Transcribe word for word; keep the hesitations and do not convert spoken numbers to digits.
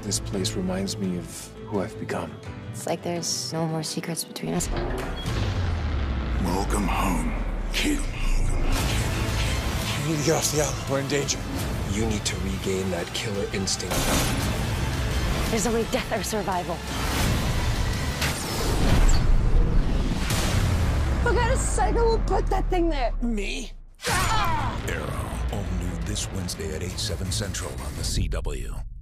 This place reminds me of who I've become. It's like there's no more secrets between us. Welcome home, kid. We need to get off the island. We're in danger. You need to regain that killer instinct. There's only death or survival. What kind of psycho will put that thing there? Me? Arrow, all new this Wednesday at eight, seven Central on the C W.